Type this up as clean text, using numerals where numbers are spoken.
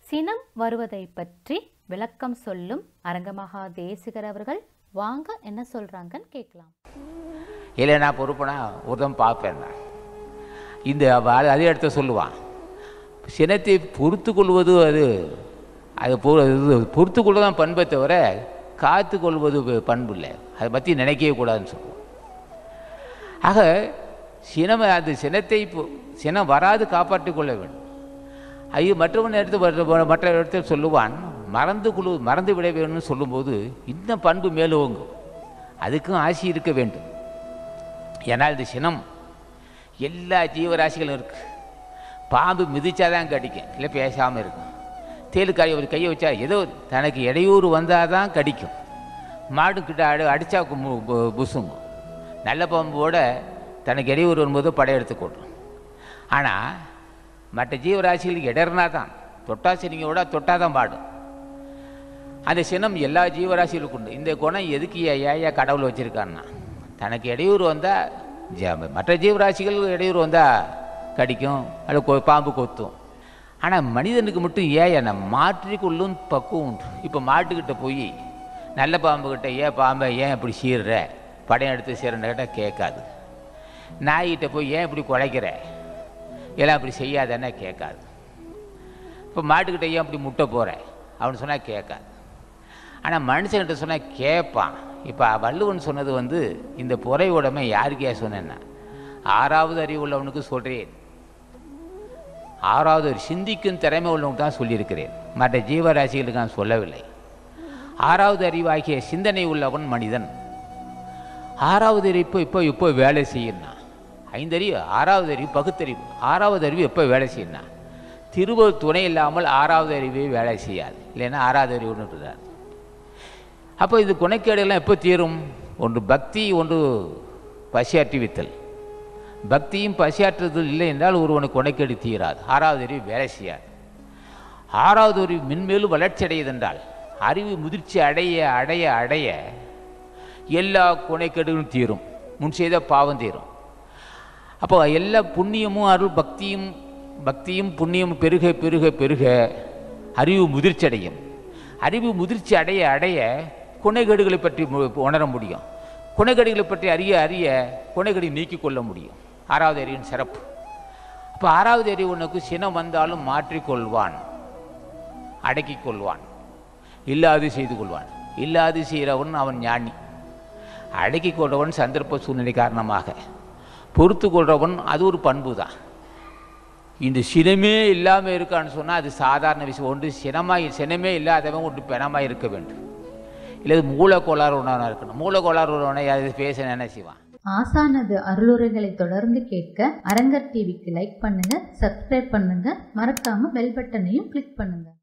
சினம் வருவதை பற்றி விளக்கம் சொல்லும் அரங்கமகா தேசிகர் அவர்கள் வாங்க என்ன சொல்றாங்கன்னு கேட்கலாம். இல்லை நான் பொறுப்புனா உதம் பார்ப்பேன். நான் இந்த அதே இடத்த சொல்லுவான், சினத்தை பொறுத்து கொள்வது அது அது பொறுத்து கொள்வதுதான் பண்பை தவிர காத்து கொள்வது பண்பு இல்லை. அதை பற்றி நினைக்கவே கூடாதுன்னு சொல்லுவோம். ஆக அந்த சினத்தை சினம் வராது காப்பாற்றி கொள்ள வேண்டும். ஐயோ மற்ற இடத்தில் சொல்லுவான், மறந்து விட வேணும்னு சொல்லும்போது இன்னும் பண்பு மேலோங்கும். அதுக்கும் ஆசி இருக்க வேண்டும். ஏன்னால் இந்த சினம் எல்லா ஜீவராசிகளும் இருக்குது. பாம்பு மிதிச்சாதான் கடிக்கும், இல்லை பேசாமல் இருக்கும். தேலுக்காய் ஒரு கையை வச்சா ஏதோ தனக்கு இடையூறு வந்தால் தான் கடிக்கும். மாடுக்கிட்ட அடித்தா புசுங்கும். நல்ல பாம்போட தனக்கு இடையூறு வரும்போது படையெடுத்து கொள்ளும். ஆனால் மற்ற ஜீவராசிகளுக்கு இடர்னா தான் தொட்டாசினியோட தொட்டாதான் பாடும். அந்த சினம் எல்லா ஜீவராசிகளுக்கும் உண்டு. இந்த குணம் எதுக்கு ஏயா கடவுள் வச்சுருக்கான்னா, தனக்கு இடையூறு வந்தால் மற்ற ஜீவராசிகள் இடையூறு வந்தால் கடிக்கும், அது பாம்பு கொத்தும். ஆனால் மனிதனுக்கு மட்டும் ஏன் மாற்றிக்கொள்ளும் பக்குவம் உண்டு. இப்போ மாட்டுக்கிட்ட போய் நல்ல பாம்புக்கிட்ட பாம்பை ஏன் இப்படி சீர்ற, படம் எடுத்து சீரன்னு கேட்டால் கேட்காது. நாய்கிட்ட போய் ஏன் இப்படி குலைக்கிற, எல்லாம் இப்படி செய்யாதன்னா கேட்காது. இப்போ மாட்டுக்கிட்ட ஏன் இப்படி முட்டை போகிற அப்படின்னு சொன்னால் கேட்காது. ஆனால் மனுஷன்கிட்ட சொன்னால் கேட்பான். இப்போ வள்ளுவன் சொன்னது இந்த பொறை உடைமை யாருக்கே சொன்னேன்னா, 6வது அறிவு உள்ளவனுக்கு சொல்கிறேன். 6வது ஒரு சிந்திக்கும் திறமை உள்ளவனுக்கு தான் சொல்லியிருக்கிறேன், மற்ற ஜீவராசிகளுக்கு நான் சொல்லவில்லை. 6வது அறிவாகிய சிந்தனை உள்ளவன் மனிதன். 6வது அறிவு இப்போ வேலை செய்யணும். 5 அறிவு, 6வது அறிவு பகுத்தறிவு. 6வது அறிவு எப்போ வேலை செய்யணும்? திருவள்ளுவர் துணை இல்லாமல் 6வது அறிவே வேலை செய்யாது. இல்லைன்னா 6வது அறிவுன்னு இருக்கிறார். அப்போ இது குணக்கேடுகள்லாம் எப்போ தீரும்? ஒன்று பக்தி, ஒன்று பசியாற்றுவித்தல். பக்தியும் பசியாற்றுதல் இல்லை என்றால் ஒருவனுக்கு குணக்கேடு தீராது. 6வது அறிவு வேலை செய்யாது. 6வது அறிவு மென்மேலும் வளர்ச்சி அடையதென்றால், அறிவு முதிர்ச்சி அடைய அடைய அடைய எல்லா குணக்கேடுகளும் தீரும், முன் செய்த பாவம் தீரும். அப்போ எல்லா புண்ணியமும் அருள் பக்தியும் புண்ணியமும் பெருக பெருக பெருக அறிவு முதிர்ச்சி அடையும். அறிவு முதிர்ச்சி அடைய அடைய குணக்கேடுகளை பற்றி உணர முடியும். குணக்கேடுகளை பற்றி அறிய அறிய குணக்கேடை நீக்கிக் கொள்ள முடியும். 6வது அறிவின் சிறப்பு. அப்போ 6வது அறிவு உனக்கு சினம் வந்தாலும் மாற்றிக்கொள்வான், அடக்கிக் கொள்வான், இல்லாது செய்து கொள்வான். இல்லாது செய்கிறவன் அவன் ஞானி. அடக்கி கொள்றவன் சந்தர்ப்ப சூழ்நிலை காரணமாக, பொறுத்து கொள்றவன் அது ஒரு பண்பு தான். இந்த சினமே இல்லாமல் இருக்கான்னு சொன்னால் அது சாதாரண விஷயம். ஒன்று சினமே இல்லாதவன் ஒன்று பெணமாக இருக்க வேண்டும், இல்லை மூல கோளாறு ஒன்றா இருக்கணும். மூல கோளாறு ஒன்று அது பேச நினைச்சுவான். ஆசானது அருளுரைகளை தொடர்ந்து கேட்க அரங்கர் டிவிக்கு லைக் பண்ணுங்க, சப்ஸ்கிரைப் பண்ணுங்க, மறக்காம பெல் பட்டனையும் கிளிக் பண்ணுங்க.